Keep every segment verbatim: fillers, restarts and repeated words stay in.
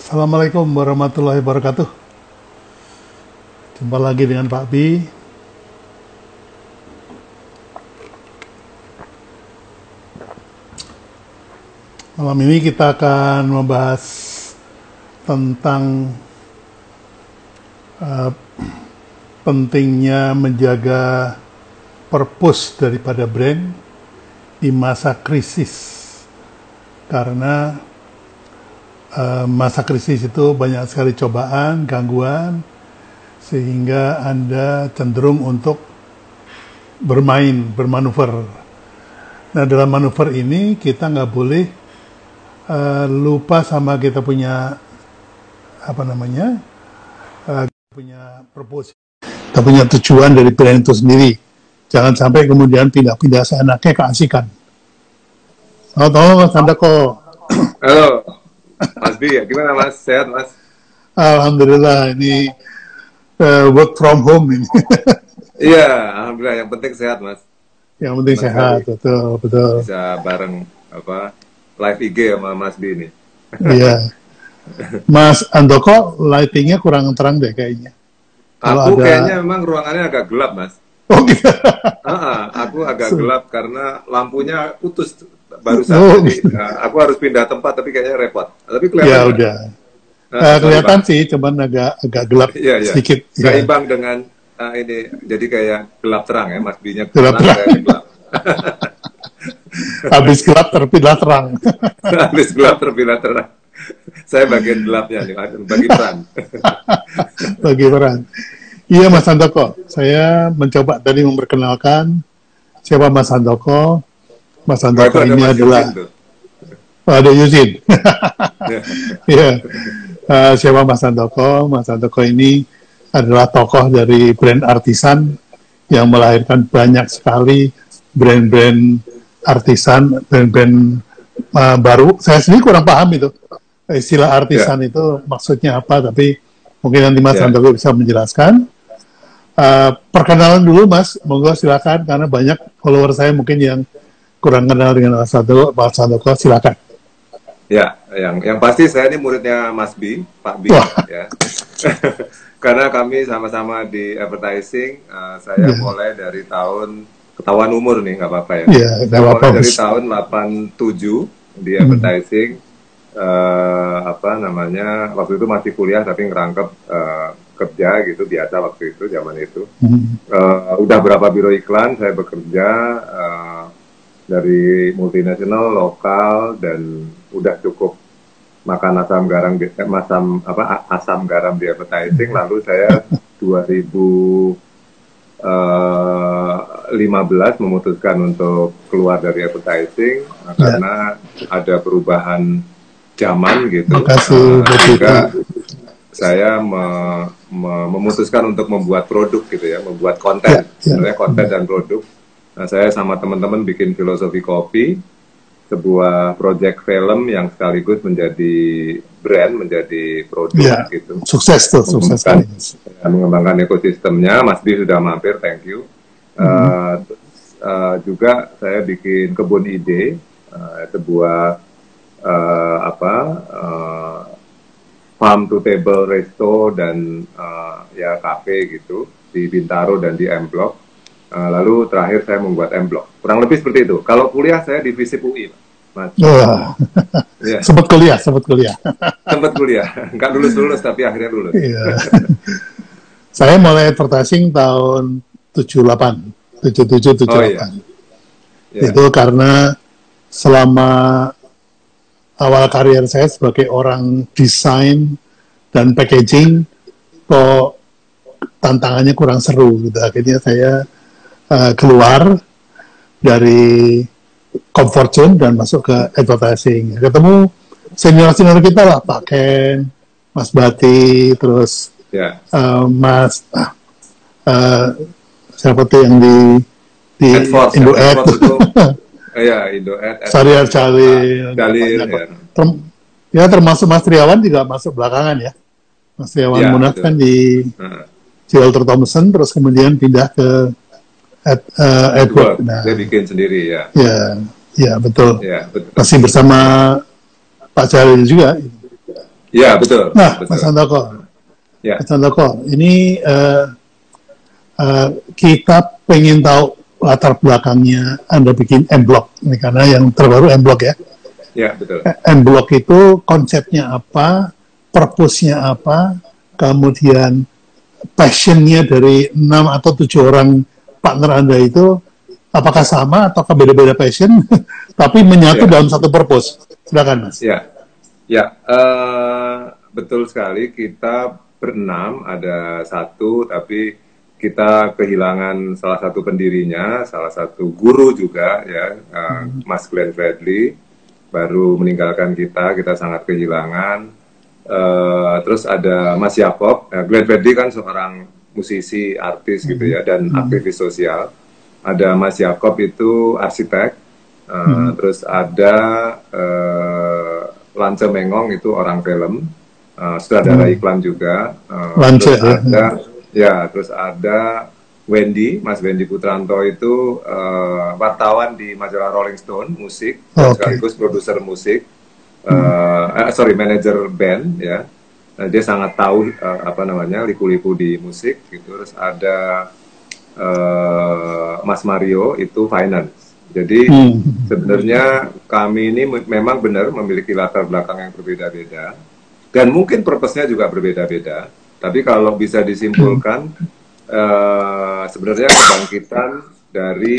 Assalamualaikum warahmatullahi wabarakatuh. Jumpa lagi dengan Pak Bi. Malam ini kita akan membahas tentang uh, pentingnya menjaga purpose daripada brand di masa krisis. Karena uh, masa krisis itu banyak sekali cobaan, gangguan, sehingga Anda cenderung untuk bermain, bermanuver. Nah, dalam manuver ini kita nggak boleh uh, lupa sama kita punya apa namanya, uh, punya purpose, kita punya tujuan dari brand itu sendiri. Jangan sampai kemudian pindah-pindah seenaknya keasikan. Oh, tahu Mas Andoko. Halo, Mas Bi, ya gimana Mas? Sehat Mas? Alhamdulillah, ini uh, work from home ini. Iya, alhamdulillah. Yang penting sehat Mas. Yang penting Mas sehat, Bi. betul, betul. Bisa bareng apa live I G sama Mas Bi ini. Iya. Mas Andoko, lightingnya kurang terang deh kayaknya. Kalau Aku ada... kayaknya memang ruangannya agak gelap Mas. Oh gitu. Ah, aku agak gelap karena lampunya putus barusan. Oh. Jadi uh, aku harus pindah tempat, tapi kayaknya repot. Tapi kelihatan. Ya kan? udah. Nah, Uh, kelihatan Bang. sih, cuman agak agak gelap Iya, iya. sedikit. Ya. Seimbang dengan uh, ini, jadi kayak gelap terang ya, Mas Bi-nya Gelap terang, terang. saya gelap. Habis gelap terpilih terang. Habis gelap terbilang terang. Saya bagian gelapnya nih, bagi peran. Bagi peran. Iya Mas Andoko, saya mencoba tadi memperkenalkan siapa Mas Andoko. Mas Nah, Andoko itu ada ini Mas adalah Yudin tuh. oh, ada Yuzin. Ya. Iya. Uh, siapa Mas Andoko? Mas Andoko ini adalah tokoh dari brand artisan yang melahirkan banyak sekali brand-brand artisan, brand-brand uh, baru. Saya sendiri kurang paham itu. Istilah artisan Ya. itu maksudnya apa, tapi mungkin nanti Mas Ya. Andoko bisa menjelaskan. Uh, perkenalan dulu Mas, monggo silakan, karena banyak follower saya mungkin yang kurang kenal dengan Mas Andoko. Mas Andoko, silakan. Ya, yang yang pasti saya ini muridnya Mas Bi, Pak Bi, Wah. ya. Karena kami sama-sama di advertising, uh, saya Ya. mulai dari tahun ketahuan umur nih, nggak apa-apa ya. Ya, nggak Saya mulai apa-apa, dari Mas. tahun delapan tujuh di advertising, uh, apa namanya, waktu itu masih kuliah tapi ngerangkep uh, kerja gitu, biasa waktu itu, zaman itu. Hmm. Uh, udah berapa biro iklan saya bekerja, uh, dari multinasional, lokal, dan udah cukup makan asam garam, eh, asam apa asam garam di advertising. Lalu saya dua ribu lima belas memutuskan untuk keluar dari advertising Ya. karena ada perubahan zaman gitu. Terima kasih, Uh, Betul. sehingga saya me- me- memutuskan untuk membuat produk gitu ya, membuat konten, Ya, ya. sebenarnya konten dan produk. Nah, saya sama teman-teman bikin Filosofi Kopi, sebuah project film yang sekaligus menjadi brand, menjadi produk Ya. gitu. Sukses tuh, sukses sekali. Mengembangkan, mengembangkan ekosistemnya. Mas Bi sudah mampir, thank you. Uh, terus, uh, juga saya bikin Kebun Ide, uh, sebuah uh, apa uh, farm to table resto dan uh, ya kafe gitu di Bintaro dan di M Block. Uh, lalu terakhir saya membuat M Block. Kurang lebih seperti itu. Kalau kuliah saya di FISIP U I, Mas. Wah. Ya, Sempat kuliah, sempat kuliah. sempat kuliah. Nggak lulus-lulus tapi akhirnya lulus. Iya. Saya mulai advertising tahun tujuh puluh delapan, tujuh puluh tujuh, tujuh puluh delapan. Oh, iya. Ya. Itu karena selama awal karir saya sebagai orang desain dan packaging, kok tantangannya kurang seru gitu. Akhirnya saya uh, keluar dari comfort zone dan masuk ke advertising. Ketemu senior-senior kita lah, Pak Ken, Mas Bati, terus Ya. uh, Mas ah, uh, siapa tuh yang di di Adforce, Indo ya. Ad, Adforce itu, ya Indo Ad, Ad- Syariah Jalil, Jalil, banyak kok. ya. Term- ya termasuk Mas Triawan juga masuk belakangan ya. Mas Triawan Ya, Munaf betul. kan di Nah, J. Walter Thompson, terus kemudian pindah ke Ed, uh, Edward. Edward, Nah, dia bikin sendiri ya. ya, ya betul. Ya, betul. Masih bersama Pak Jalil juga. Ya, betul. Nah, betul. Mas Handoko, Ya. Mas Handoko, ini uh, uh, kita pengen tahu latar belakangnya Anda bikin M-Block ini, karena yang terbaru M-Block ya. Ya, betul. M-Block itu konsepnya apa, purpose-nya apa, kemudian passion-nya dari enam atau tujuh orang partner Anda itu apakah sama atau beda-beda passion, tapi menyatu ya. dalam satu purpose. Silakan, Mas. Ya, ya, uh, betul sekali. Kita berenam, ada satu, tapi kita kehilangan salah satu pendirinya, salah satu guru juga, ya, uh, Mas Glenn Fredly, baru meninggalkan kita. Kita sangat kehilangan. Uh, terus ada Mas Yakob. Uh, Glenn Fredly kan seorang musisi, artis gitu ya, dan aktivis sosial. Ada Mas Yakob itu arsitek. Uh, hmm. Terus ada uh, Lance Mengong itu orang film, uh, sutradara hmm. iklan juga. Uh, Lance, terus ya. ada, ya, terus ada Wendy, Mas Wendy Putranto itu uh, wartawan di majalah Rolling Stone musik, oh, dan sekaligus okay. produser musik, uh, hmm. eh, sorry manajer band ya. Nah, dia sangat tahu uh, apa namanya liku-liku di musik gitu. Terus ada uh, Mas Mario itu finance. Jadi hmm. sebenarnya kami ini memang benar memiliki latar belakang yang berbeda-beda dan mungkin purpose-nya juga berbeda-beda. Tapi kalau bisa disimpulkan uh, sebenarnya kebangkitan dari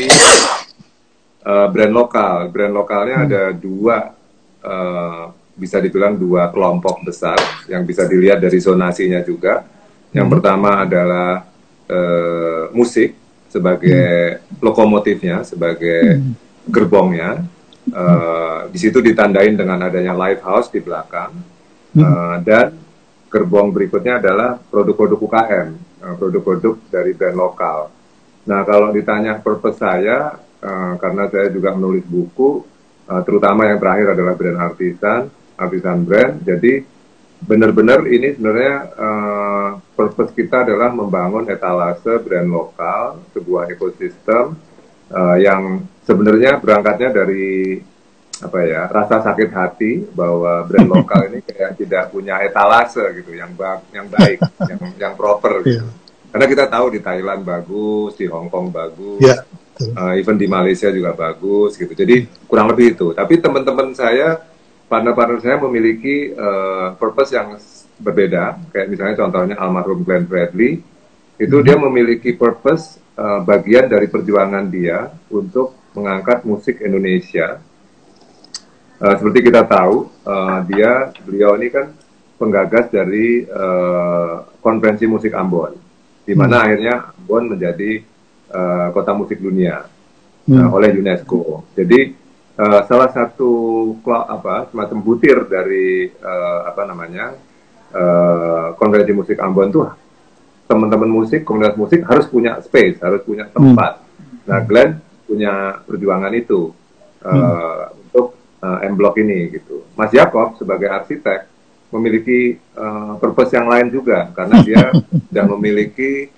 uh, brand lokal. Brand lokalnya ada dua, uh, bisa dibilang dua kelompok besar yang bisa dilihat dari zonasinya juga. Yang hmm. pertama adalah uh, musik sebagai hmm. lokomotifnya, sebagai hmm. gerbongnya. Uh, di situ ditandain dengan adanya live house di belakang. Uh, hmm. Dan gerbong berikutnya adalah produk-produk U K M, uh, produk-produk dari brand lokal. Nah, kalau ditanya purpose saya, uh, karena saya juga menulis buku, uh, terutama yang terakhir adalah brand artisan, artisan brand. Jadi benar-benar ini sebenarnya uh, purpose kita adalah membangun etalase brand lokal, sebuah ekosistem uh, yang sebenarnya berangkatnya dari apa ya, rasa sakit hati bahwa brand lokal ini kayak tidak punya etalase gitu, yang ba yang baik, yang yang proper gitu. Yeah. Karena kita tahu di Thailand bagus, di Hong Kong bagus, yeah. uh, even di Malaysia juga bagus gitu. Jadi kurang lebih itu. Tapi teman-teman saya, partner-partner saya memiliki uh, purpose yang berbeda. Kayak misalnya contohnya almarhum Glenn Fredly, itu dia memiliki purpose uh, bagian dari perjuangan dia untuk mengangkat musik Indonesia. Uh, seperti kita tahu, uh, dia beliau ini kan penggagas dari uh, konvensi musik Ambon, di mana hmm. akhirnya Ambon menjadi uh, kota musik dunia hmm. uh, oleh UNESCO. Jadi uh, salah satu apa semacam butir dari uh, apa namanya uh, konvensi musik Ambon tuh, teman-teman musik, komunitas musik harus punya space, harus punya tempat. Hmm. Nah, Glenn punya perjuangan itu uh, hmm. untuk uh, M-Block ini gitu. Mas Yakob sebagai arsitek memiliki uh, purpose yang lain juga, karena dia sudah memiliki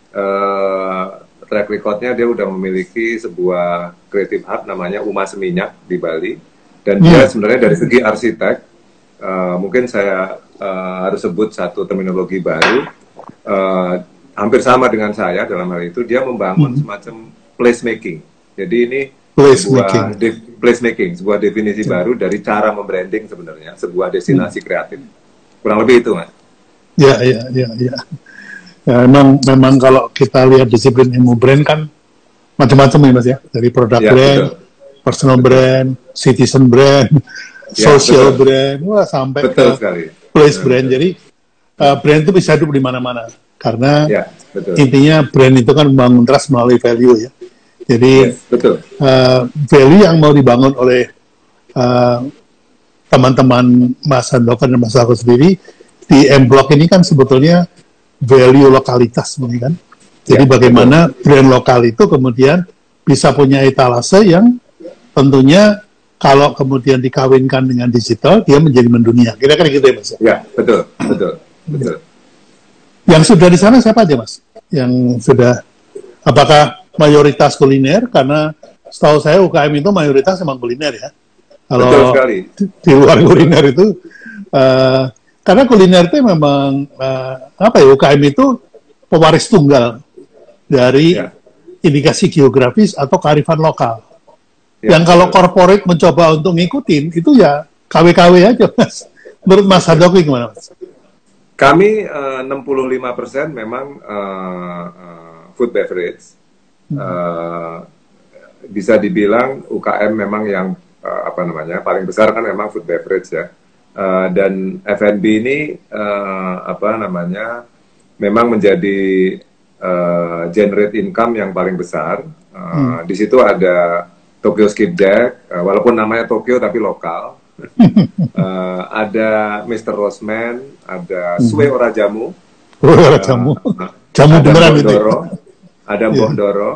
uh, track recordnya, dia udah memiliki sebuah creative hub namanya Uma Seminyak di Bali, dan hmm. dia sebenarnya dari segi arsitek, uh, mungkin saya uh, harus sebut satu terminologi baru, uh, hampir sama dengan saya dalam hal itu, dia membangun hmm. semacam placemaking. Jadi ini sebuah de placemaking, sebuah definisi hmm. baru dari cara membranding sebenarnya sebuah destinasi hmm. kreatif. Kurang lebih itu, Mas. Ya, ya, ya, ya. Ya, memang, memang kalau kita lihat disiplin ilmu brand kan macam-macam ya, Mas ya. Dari produk ya, brand, betul. personal betul. brand, citizen brand, ya, social betul. brand, wah sampai betul ke sekali. place betul, brand. Betul. Jadi uh, brand itu bisa hidup di mana-mana. Karena ya, betul. intinya brand itu kan membangun trust melalui value ya. Jadi yes, betul. Uh, value yang mau dibangun oleh teman-teman uh, Mas Handoko dan Mas Aku sendiri di M-Block ini kan sebetulnya value lokalitas, kan? Jadi ya, bagaimana betul. brand lokal itu kemudian bisa punya etalase yang tentunya kalau kemudian dikawinkan dengan digital, dia menjadi mendunia. Kira-kira gitu ya, Mas? Ya, betul, betul, betul. Yang sudah di sana siapa aja, Mas? Yang sudah, apakah mayoritas kuliner? Karena setahu saya U K M itu mayoritas memang kuliner ya. Kalau di, di luar kuliner itu uh, karena kuliner itu memang uh, apa ya, U K M itu pewaris tunggal dari ya. indikasi geografis atau kearifan lokal. Ya, yang kalau corporate mencoba untuk ngikutin, itu ya K W K W aja, Mas. Menurut Mas Handoko gimana, Mas? Kami uh, enam puluh lima persen memang uh, uh, food beverage. Hmm. Uh, bisa dibilang U K M memang yang uh, apa namanya paling besar kan memang food beverage ya. Uh, dan F and B ini uh, apa namanya memang menjadi uh, generate income yang paling besar. Uh, hmm. Di situ ada Tokyo Skipjack, uh, walaupun namanya Tokyo tapi lokal. uh, ada mister Rosman, ada hmm. Sue Ora Jamu, Ora Jamu, uh, jamu ada beneran Mbok itu. Doro, ada Mbok yeah. Doro,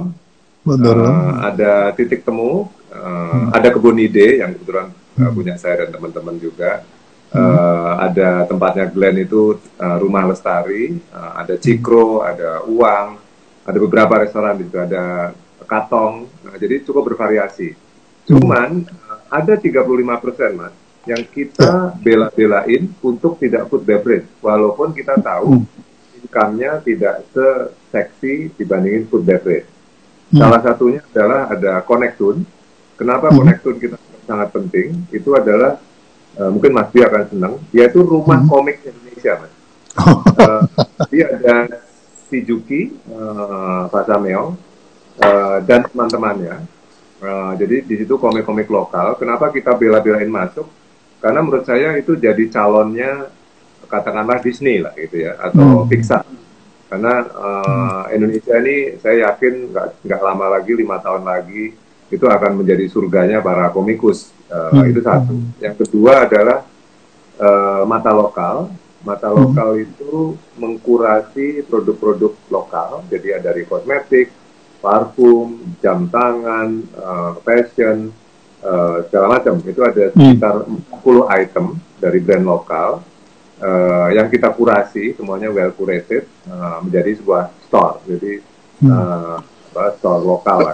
uh, ada Titik Temu, uh, hmm. ada Kebun Ide yang kebetulan uh, hmm. punya saya dan teman-teman juga. Uh, hmm. Ada tempatnya Glenn itu uh, Rumah Lestari, uh, ada Cikro, ada Uang, ada beberapa restoran di situ, ada Katong, nah, jadi cukup bervariasi. Cuman hmm. uh, ada tiga puluh lima persen Mas yang kita bela-belain untuk tidak food beverage, walaupun kita tahu hmm. income-nya tidak se-seksi dibandingin food beverage. Hmm. Salah satunya adalah ada Connectun. Kenapa hmm. Connectun kita sangat penting? Itu adalah Uh, mungkin Mas Bi akan senang, yaitu rumah hmm. komik Indonesia, Mas. uh, dia ada si Juki, uh, Pak Samuel, uh, dan teman-temannya. Uh, jadi di situ komik-komik lokal. Kenapa kita bela-belain masuk? Karena menurut saya itu jadi calonnya, katakanlah Disney lah gitu ya, atau hmm. Pixar. Karena uh, hmm. Indonesia ini saya yakin nggak nggak lama lagi, lima tahun lagi, itu akan menjadi surganya para komikus. Uh, hmm. Itu satu. Yang kedua adalah uh, mata lokal. Mata lokal hmm. itu mengkurasi produk-produk lokal. Jadi ada dari kosmetik, parfum, jam tangan, uh, fashion, uh, segala macam. Itu ada sekitar empat puluh item dari brand lokal uh, yang kita kurasi, semuanya well curated, uh, menjadi sebuah store. Jadi uh, apa, store lokal.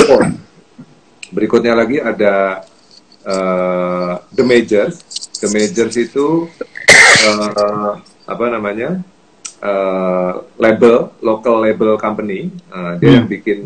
Berikutnya lagi ada Uh, The Majors. The Majors itu uh, apa namanya uh, label, local label company. Uh, dia hmm. yang bikin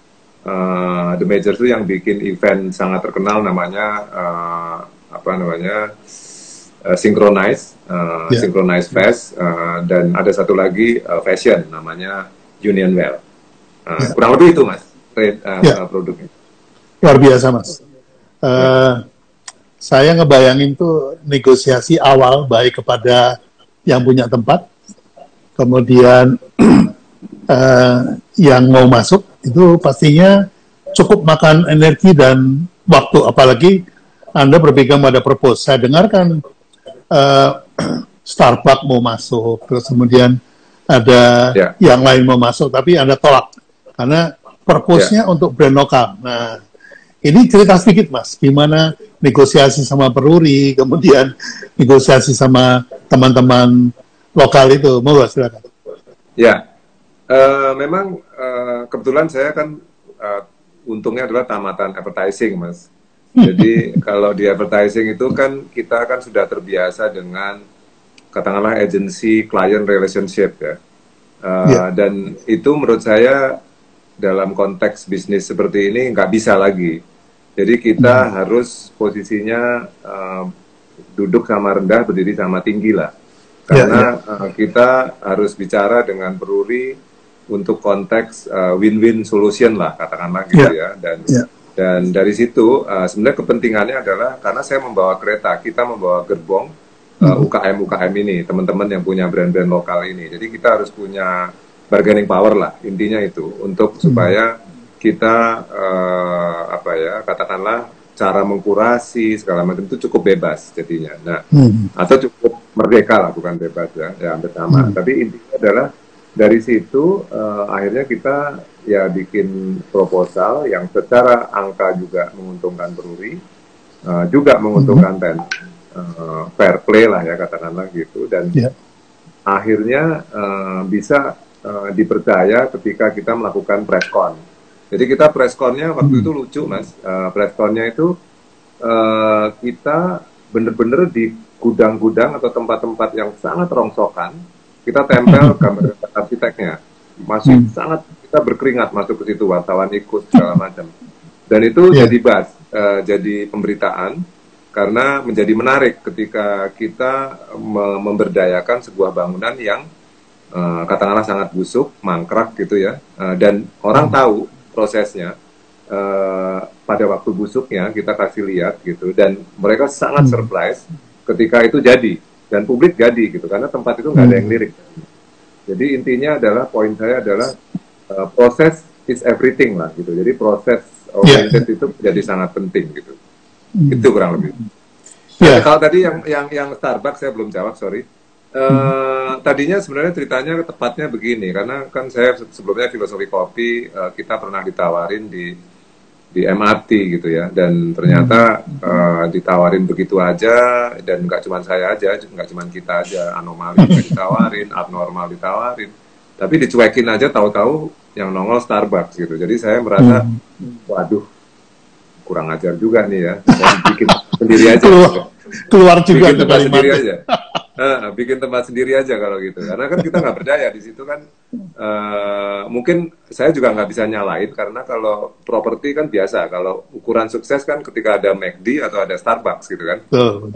uh, The Majors itu yang bikin event sangat terkenal namanya uh, apa namanya uh, Synchronize, uh, yeah. Synchronize Fest, uh, dan ada satu lagi uh, fashion namanya Union Well. Uh, yeah. Kurang lebih itu Mas, trade uh, yeah. produknya. Luar biasa Mas. Uh, saya ngebayangin tuh negosiasi awal baik kepada yang punya tempat, kemudian uh, yang mau masuk itu pastinya cukup makan energi dan waktu, apalagi Anda berpegang pada purpose. Saya dengarkan uh, Starbucks mau masuk, terus kemudian ada yeah. yang lain mau masuk, tapi Anda tolak karena purpose-nya yeah. untuk brand lokal. Nah, ini cerita sedikit Mas, gimana negosiasi sama Peruri, kemudian negosiasi sama teman-teman lokal itu, mau gak silakan. Ya, uh, memang uh, kebetulan saya kan uh, untungnya adalah tamatan advertising Mas. Jadi kalau di advertising itu kan kita kan sudah terbiasa dengan katakanlah agency client relationship ya, uh, yeah. dan itu menurut saya dalam konteks bisnis seperti ini nggak bisa lagi. Jadi kita hmm. harus posisinya uh, duduk sama rendah, berdiri sama tinggi lah. Karena yeah, yeah. Uh, kita harus bicara dengan Peruri untuk konteks uh, win-win solution lah, katakanlah gitu yeah. ya. Dan yeah. dan dari situ uh, sebenarnya kepentingannya adalah karena saya membawa kereta, kita membawa gerbong uh, hmm. U K M U K M ini, teman-teman yang punya brand-brand lokal ini. Jadi kita harus punya bargaining power lah, intinya itu untuk hmm. supaya kita uh, apa ya katakanlah cara mengkurasi segala macam itu cukup bebas jadinya. Nah, hmm. atau cukup merdeka lah, bukan bebas ya, ya hampir sama. Hmm. Tapi intinya adalah dari situ uh, akhirnya kita ya bikin proposal yang secara angka juga menguntungkan Peruri, uh, juga menguntungkan hmm. ten, uh, fair play lah ya katakanlah gitu, dan yeah. akhirnya uh, bisa uh, dipercaya ketika kita melakukan preskon. Jadi kita preskonnya waktu hmm. itu lucu Mas, uh, preskonnya itu uh, kita bener-bener di gudang-gudang atau tempat-tempat yang sangat rongsokan, kita tempel gambar arsiteknya. Masih hmm. sangat, kita berkeringat masuk ke situ, wartawan ikut segala macam. Dan itu yeah. jadi buzz, uh, jadi pemberitaan, karena menjadi menarik ketika kita me memberdayakan sebuah bangunan yang uh, katakanlah sangat busuk, mangkrak gitu ya, uh, dan orang tahu prosesnya. Uh, pada waktu busuknya kita kasih lihat gitu, dan mereka sangat surprise ketika itu jadi, dan publik jadi gitu, karena tempat itu nggak ada yang lirik. Jadi intinya adalah, poin saya adalah uh, proses is everything lah gitu. Jadi proses oriented yeah. itu jadi sangat penting gitu. Hmm. Itu kurang lebih. Yeah. Nah, kalau tadi yang yang yang Starbucks saya belum jawab, sorry. Uh, hmm. Tadinya sebenarnya ceritanya tepatnya begini, karena kan saya sebelumnya filosofi kopi, uh, kita pernah ditawarin di di M R T gitu ya, dan ternyata uh, ditawarin begitu aja, dan nggak cuma saya aja, nggak cuma kita aja, anomali juga ditawarin, abnormal ditawarin, tapi dicuekin aja, tahu-tahu yang nongol Starbucks gitu. Jadi saya merasa, waduh, kurang ajar juga nih ya, saya bikin sendiri aja. Keluar, keluar juga bikin tempat sendiri aja. Nah, bikin tempat sendiri aja kalau gitu, karena kan kita nggak berdaya di situ kan. Uh, mungkin saya juga nggak bisa nyalain, karena kalau properti kan biasa, kalau ukuran sukses kan ketika ada McD atau ada Starbucks gitu kan.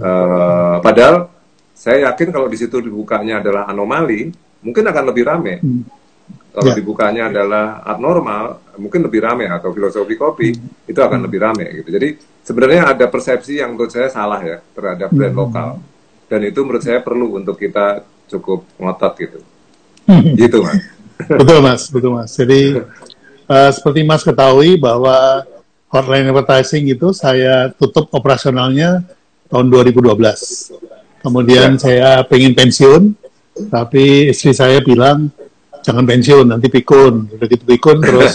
Uh, padahal saya yakin kalau di situ dibukanya adalah anomali, mungkin akan lebih rame. Hmm. Kalau yeah. dibukanya adalah abnormal, mungkin lebih rame, atau filosofi kopi hmm. itu akan lebih rame gitu. Jadi sebenarnya ada persepsi yang menurut saya salah ya terhadap brand hmm. lokal. Dan itu menurut saya perlu untuk kita cukup ngotot gitu. Gitu Mas. Betul Mas, betul Mas. Jadi uh, seperti Mas ketahui bahwa Hotline Advertising itu saya tutup operasionalnya tahun dua ribu dua belas. Kemudian ya. saya pengen pensiun, tapi istri saya bilang, jangan pensiun, nanti pikun. Udah gitu pikun terus.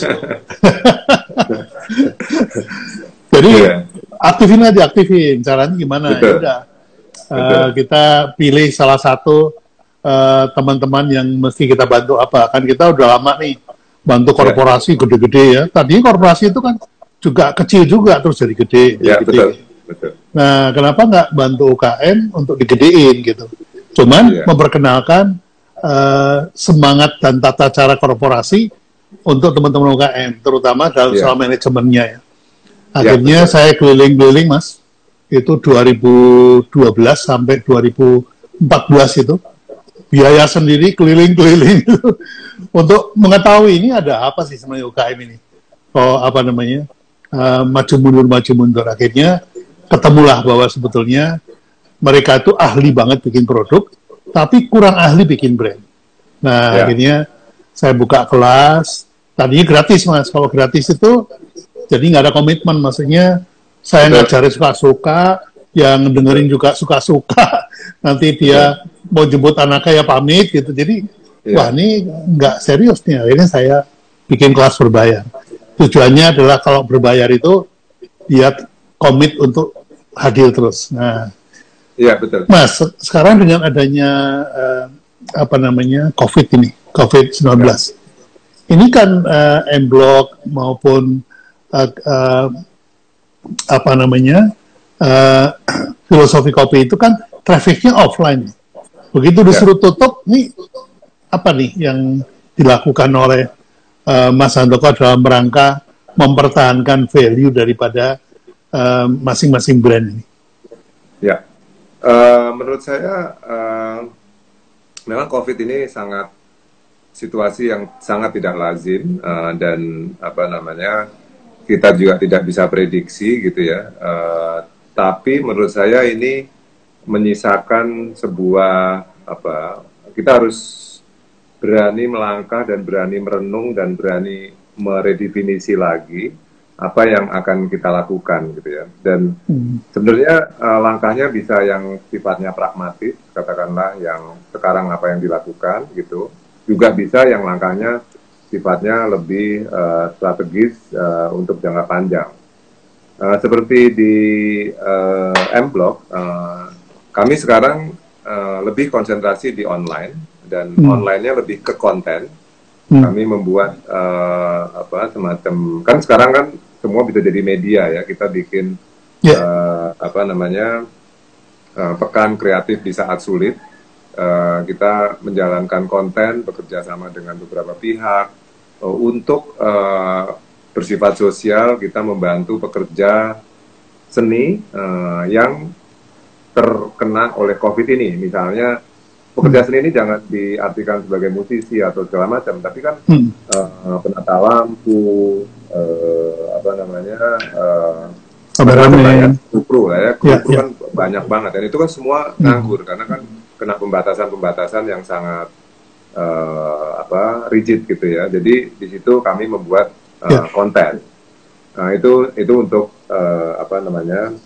Jadi ya. aktifin aja, aktifin. Caranya gimana? Ya udah. Uh, kita pilih salah satu teman-teman uh, yang mesti kita bantu apa. Kan kita udah lama nih bantu korporasi gede-gede ya. Tadi korporasi itu kan juga kecil juga terus jadi gede. Ya, jadi betul, gede. betul. Nah, kenapa nggak bantu U K M untuk digedein gitu. Cuman ya. memperkenalkan uh, semangat dan tata cara korporasi untuk teman-teman U K M, terutama dalam ya. soal manajemennya ya. Akhirnya ya, saya keliling-keliling Mas. Itu dua ribu dua belas sampai dua ribu empat belas itu biaya sendiri keliling-keliling untuk mengetahui ini ada apa sih sebenarnya U K M ini, oh apa namanya uh, maju mundur maju mundur. Akhirnya ketemulah bahwa sebetulnya mereka itu ahli banget bikin produk tapi kurang ahli bikin brand. Nah ya. akhirnya saya buka kelas, tadinya gratis Mas. Kalau gratis itu jadi nggak ada komitmen, maksudnya saya ngajarin suka-suka, yang dengerin juga suka-suka. Nanti dia yeah. mau jemput anaknya ya pamit gitu. Jadi, yeah. wah ini nggak serius nih. Akhirnya saya bikin kelas berbayar. Tujuannya adalah kalau berbayar itu, dia komit untuk hadir terus. Nah, yeah, betul. Mas, sekarang dengan adanya uh, apa namanya COVID ini, COVID sembilan belas, yeah. ini kan uh, M-Block maupun uh, uh, apa namanya uh, filosofi kopi itu kan trafficnya offline. Begitu disuruh tutup, nih apa nih yang dilakukan oleh uh, Mas Handoko dalam rangka mempertahankan value daripada masing-masing uh, brand ini? Ya, uh, menurut saya uh, memang COVID ini sangat situasi yang sangat tidak lazim uh, dan apa namanya kita juga tidak bisa prediksi gitu ya, uh, tapi menurut saya ini menyisakan sebuah apa, kita harus berani melangkah dan berani merenung dan berani meredefinisi lagi apa yang akan kita lakukan gitu ya. Dan hmm. sebenarnya uh, langkahnya bisa yang sifatnya pragmatis, katakanlah yang sekarang apa yang dilakukan gitu, juga bisa yang langkahnya sifatnya lebih uh, strategis uh, untuk jangka panjang. Uh, seperti di uh, M-Block, uh, kami sekarang uh, lebih konsentrasi di online, dan hmm. online-nya lebih ke konten. Hmm. Kami membuat uh, apa semacam, kan sekarang kan semua bisa jadi media ya, kita bikin yeah. uh, apa namanya uh, pekan kreatif di saat sulit. Uh, kita menjalankan konten, bekerja sama dengan beberapa pihak uh, untuk uh, bersifat sosial. Kita membantu pekerja seni uh, yang terkena oleh COVID ini. Misalnya pekerja seni ini jangan diartikan sebagai musisi atau segala macam, tapi kan hmm. uh, penata lampu, uh, apa namanya, uh, kameramen, kru ya, kru ya, ya. kan banyak banget, dan itu kan semua nganggur hmm. karena kan kena pembatasan-pembatasan yang sangat uh, apa rigid gitu ya. Jadi di situ kami membuat uh, yeah. konten. Nah itu itu untuk uh, apa namanya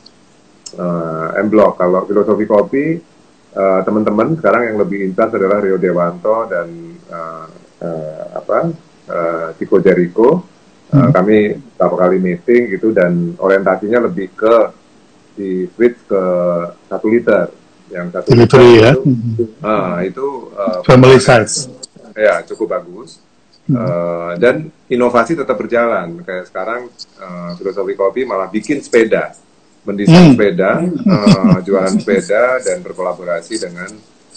uh, M-Block. Kalau Filosofi Kopi, uh, teman-teman sekarang yang lebih intas adalah Rio Dewanto dan uh, uh, apa uh, Chico Jericho. Uh, hmm. Kami beberapa kali meeting gitu, dan orientasinya lebih ke di switch ke satu liter. Yang satu liter ya. itu, uh, itu uh, family size. Ya, cukup bagus. Hmm. Uh, dan inovasi tetap berjalan. Kayak sekarang uh, Filosofi Kopi malah bikin sepeda, mendesain hmm. sepeda, uh, jualan sepeda, dan berkolaborasi dengan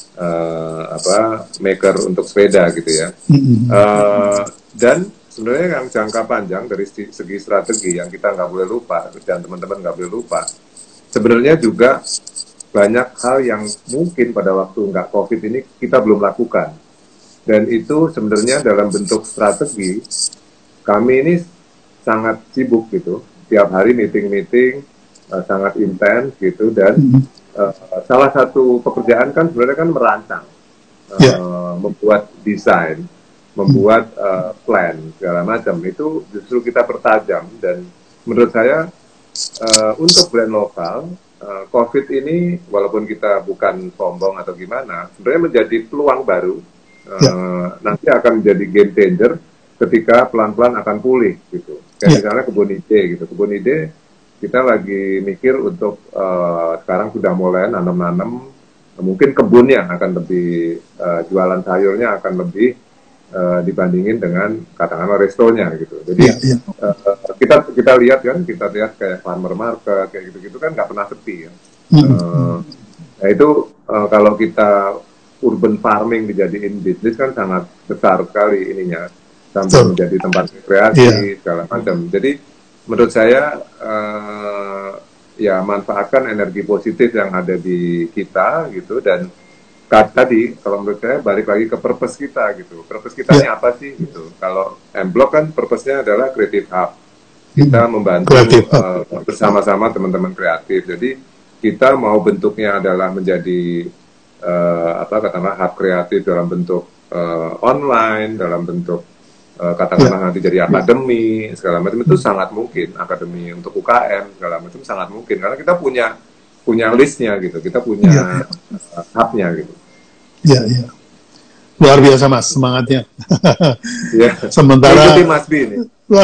uh, apa maker untuk sepeda gitu ya. Hmm. Uh, dan sebenarnya yang jangka panjang dari segi strategi yang kita nggak boleh lupa, dan teman-teman nggak boleh lupa, sebenarnya juga banyak hal yang mungkin pada waktu nggak COVID ini kita belum lakukan. Dan itu sebenarnya dalam bentuk strategi, kami ini sangat sibuk gitu. Tiap hari meeting-meeting, uh, sangat intens gitu. Dan uh, salah satu pekerjaan kan sebenarnya kan merancang, uh, yeah. membuat desain, membuat uh, plan, segala macam. Itu justru kita pertajam. Dan menurut saya, uh, untuk brand lokal, Uh, COVID ini, walaupun kita bukan sombong atau gimana, sebenarnya menjadi peluang baru. Uh, ya. Nanti akan menjadi game changer ketika pelan-pelan akan pulih gitu. Kayak ya. Misalnya kebun ide gitu. Kebun ide kita lagi mikir untuk uh, sekarang sudah mulai nanam-nanam. Mungkin kebunnya akan lebih uh, jualan sayurnya akan lebih uh, dibandingin dengan katakanlah restonya gitu. Jadi ya, ya. Uh, kita kita lihat kan, kita lihat kayak farmer market kayak gitu-gitu kan nggak pernah sepi ya. Mm-hmm. Uh, nah itu uh, kalau kita urban farming dijadiin bisnis kan sangat besar sekali ininya, sampai so, menjadi tempat rekreasi yeah. segala macam. Jadi menurut saya uh, ya manfaatkan energi positif yang ada di kita gitu, dan tadi kalau menurut saya balik lagi ke purpose kita gitu. Purpose kita yeah. ini apa sih gitu. Kalau M-Block kan purpose-nya adalah creative hub. Kita membantu uh, bersama-sama teman-teman kreatif. Jadi kita mau bentuknya adalah menjadi uh, apa katakanlah hub kreatif dalam bentuk uh, online, dalam bentuk uh, katakanlah yeah. nanti jadi akademi segala macam, itu sangat mungkin. Akademi untuk U K M segala macam sangat mungkin karena kita punya punya listnya gitu, kita punya yeah. uh, hubnya gitu. Iya, yeah, iya. Yeah. Luar biasa Mas semangatnya. Yeah. Sementara ikuti Mas B ini.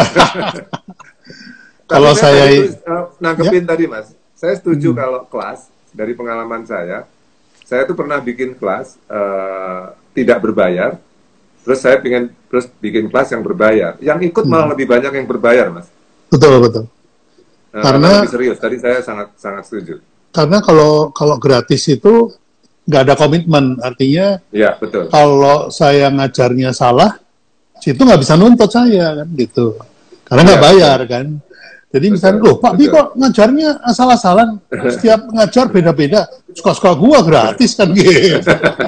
Kalau saya, saya itu, uh, nangkepin ya? Tadi Mas, saya setuju hmm. kalau kelas, dari pengalaman saya, saya tuh pernah bikin kelas uh, tidak berbayar, terus saya pengen terus bikin kelas yang berbayar, yang ikut hmm. malah lebih banyak yang berbayar Mas. Betul betul. Uh, karena lebih serius, tadi saya sangat sangat setuju. Karena kalau kalau gratis itu nggak ada komitmen, artinya ya, betul. Kalau saya ngajarnya salah, itu nggak bisa nuntut saya kan gitu, karena nggak ya, bayar betul. Kan. Jadi betul, misalnya, loh Pak Bi kok ngajarnya asal-asalan, setiap ngajar beda-beda, suka-suka gua gratis kan gitu.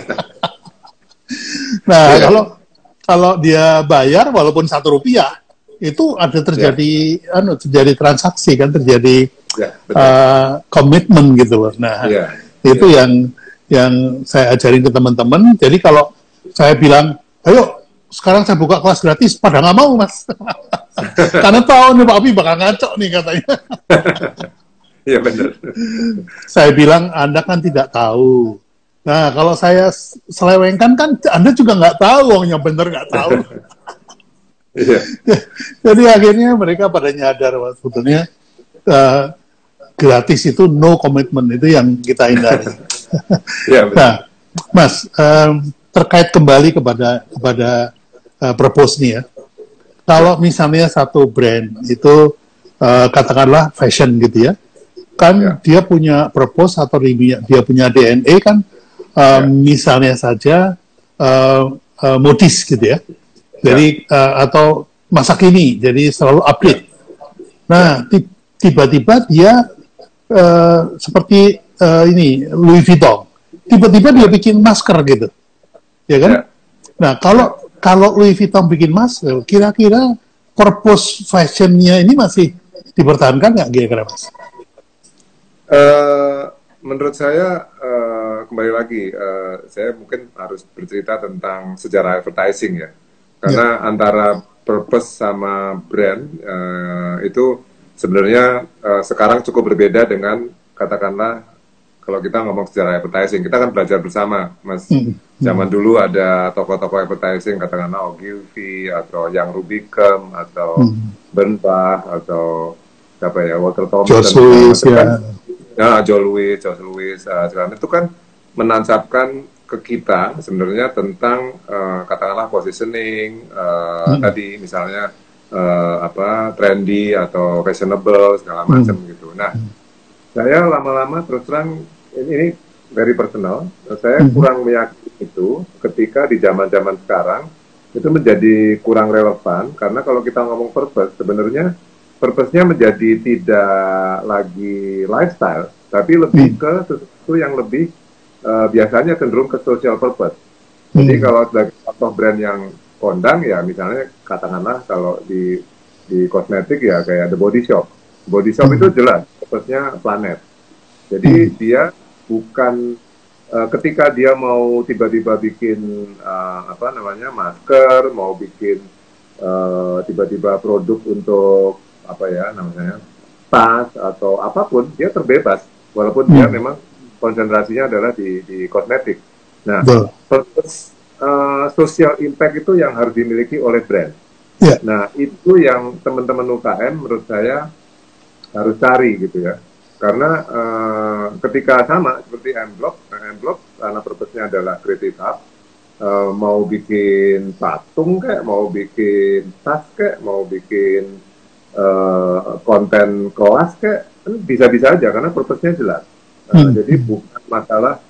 Nah ya. kalau kalau dia bayar walaupun satu rupiah, itu ada terjadi, ya. anu terjadi transaksi kan, terjadi ya, uh, komitmen gitu loh. Nah ya. itu ya. yang yang saya ajarin ke teman-teman. Jadi kalau saya bilang, ayo sekarang saya buka kelas gratis, pada nggak mau Mas. Karena tahu nih Pak Abi bakal ngaco nih katanya. Iya benar. Saya bilang Anda kan tidak tahu. Nah kalau saya selewengkan kan Anda juga nggak tahu, yang benar nggak tahu. Iya. Jadi akhirnya mereka pada nyadar sebetulnya uh, gratis itu no commitment, itu yang kita hindari. Ya, nah, Mas um, terkait kembali kepada kepada uh, propose nih ya. Kalau misalnya satu brand itu uh, katakanlah fashion gitu ya, kan Ya. dia punya purpose atau dia, dia punya D N A kan, um, Ya. misalnya saja uh, uh, modis gitu ya, jadi uh, atau masa kini, jadi selalu update. Nah, ti- tiba-tiba dia uh, seperti uh, ini Louis Vuitton, tiba-tiba dia bikin masker gitu, ya kan? Ya. Nah, kalau kalau Louis Vuitton bikin masker, kira-kira purpose fashionnya ini masih dipertahankan nggak kira-kira, Mas? Uh, menurut saya uh, kembali lagi, uh, saya mungkin harus bercerita tentang sejarah advertising ya, karena antara purpose sama brand uh, itu sebenarnya uh, sekarang cukup berbeda dengan katakanlah kalau kita ngomong sejarah advertising, kita kan belajar bersama, Mas. Hmm. Zaman dulu ada tokoh-tokoh advertising, katakanlah Ogilvy atau Young Rubicam atau Hmm. Bernbach atau siapa ya, Walter Thompson, Josh Lewis, kan, ya. nah, Joe Louis, Josh Lewis, uh, sekarang itu kan menancapkan ke kita sebenarnya tentang uh, katakanlah positioning uh, Hmm. tadi misalnya uh, apa trendy atau fashionable segala macam Hmm. gitu. Nah, saya lama-lama terus terang ini, ini very personal, saya Hmm. kurang meyakini itu ketika di zaman-zaman sekarang itu menjadi kurang relevan karena kalau kita ngomong purpose sebenarnya purpose-nya menjadi tidak lagi lifestyle tapi lebih Hmm. ke sesuatu yang lebih uh, biasanya cenderung ke social purpose. Jadi Hmm. kalau sebagai contoh brand yang kondang ya misalnya katakanlah kalau di di kosmetik ya kayak The Body Shop. Body Shop Hmm. itu jelas purpose-nya planet. Jadi Hmm. dia bukan uh, ketika dia mau tiba-tiba bikin uh, apa namanya masker, mau bikin uh, tiba-tiba produk untuk apa ya namanya tas atau apapun, dia terbebas walaupun Hmm. dia memang konsentrasinya adalah di di kosmetik. Nah, Betul. purpose uh, social impact itu yang harus dimiliki oleh brand. Ya. Nah, itu yang teman-teman U K M menurut saya harus cari gitu ya. Karena uh, ketika sama seperti M-Block, nah M-Block karena purpose-nya adalah creative hub, uh, mau bikin patung kayak, mau bikin tas kayak, mau bikin uh, konten kelas kayak, kan bisa-bisa aja karena purpose-nya jelas. Uh, Hmm. Jadi bukan masalah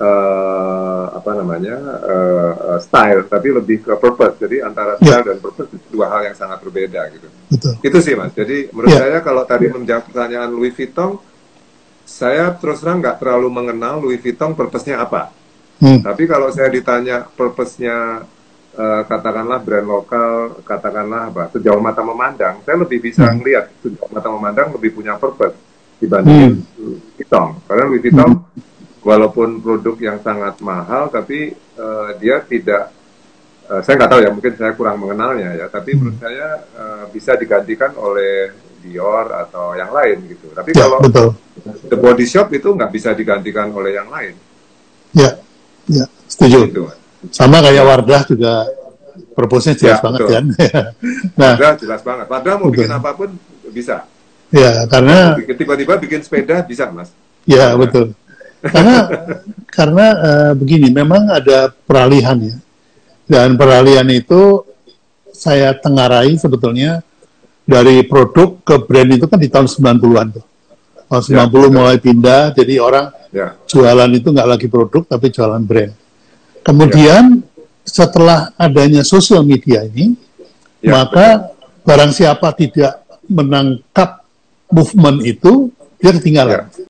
uh, apa namanya uh, style, tapi lebih ke purpose. Jadi antara Ya. style dan purpose itu dua hal yang sangat berbeda gitu. Betul. Itu sih Mas. Jadi menurut Ya. saya kalau tadi menjawab pertanyaan Louis Vuitton, saya terus terang nggak terlalu mengenal Louis Vuitton purpose-nya apa. Hmm. Tapi kalau saya ditanya purpose-nya uh, katakanlah brand lokal, katakanlah apa, sejauh mata memandang, saya lebih bisa Hmm. ngelihat sejauh mata memandang lebih punya purpose dibandingin Louis Vuitton. Karena Louis Vuitton walaupun produk yang sangat mahal, tapi uh, dia tidak, uh, saya nggak tahu ya, mungkin saya kurang mengenalnya ya, tapi menurut saya uh, bisa digantikan oleh Dior atau yang lain gitu. Tapi Ya, kalau betul. The Body Shop itu nggak bisa digantikan oleh yang lain. Ya, ya, setuju. Gitu. Sama kayak Wardah juga purpose-nya jelas Ya, banget betul. kan. Nah, Padahal jelas banget. Padahal mau betul. bikin apapun bisa. Ya, Mau karena bikin- tiba-tiba bikin sepeda bisa, Mas. ya betul. Karena karena eh, begini, memang ada peralihan ya. Dan peralihan itu saya tengarai sebetulnya dari produk ke brand itu kan di tahun sembilan puluhan tuh. Tahun sembilan puluh betul. mulai pindah, jadi orang Ya, jualan itu nggak lagi produk tapi jualan brand. Kemudian setelah adanya sosial media ini, ya, maka barang siapa tidak menangkap movement itu, dia ketinggalan. Ya.